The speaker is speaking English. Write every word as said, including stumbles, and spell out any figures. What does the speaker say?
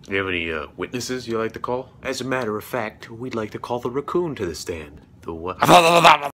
Do you have any uh, witnesses you like to call? As a matter of fact, we'd like to call the raccoon to the stand. The what?